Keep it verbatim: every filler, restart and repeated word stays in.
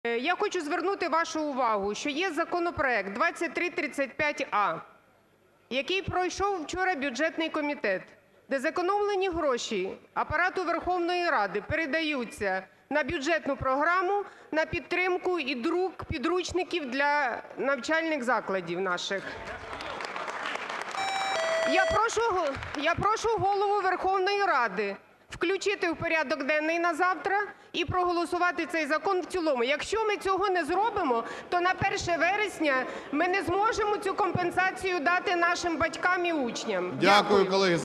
Я хочу звернути вашу увагу, що є законопроект двадцять три тридцять п'ять а, який пройшов вчора бюджетний комітет, де зекономлені гроші Апарату Верховної Ради передаються на бюджетну програму на підтримку і друк підручників для навчальних закладів наших. Я прошу Голову Верховної Ради включити в порядок денний на завтра і проголосувати цей закон в цілому. Якщо ми цього не зробимо, то на перше вересня ми не зможемо цю компенсацію дати нашим батькам і учням. Дякую, колеги.